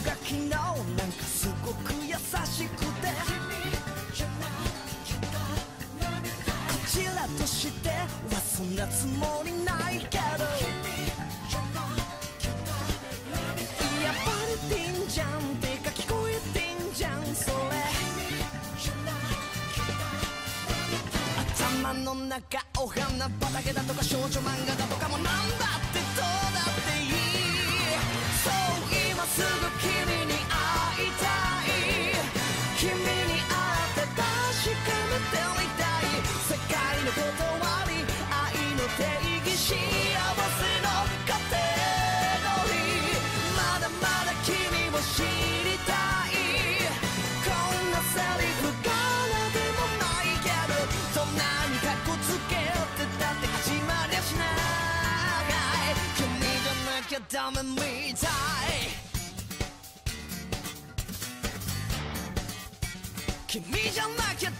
が昨日なんかすごく優しくて、こちらとしてはそんなつもりないけど、いやバレてんじゃんってか聞こえてんじゃんそれ、頭の中お花畑だとか少女漫画だとかもなんだってどうだっていい、そう今すぐ君に会いたい、君に会って確かめてみたい、世界の断り愛の定義幸せのカテゴリー、まだまだ君を知りたい、こんなセリフからでもないけど、どんなにかっこつけてたって始まりゃしない、君じゃなきゃダメみたい、君じゃなきゃ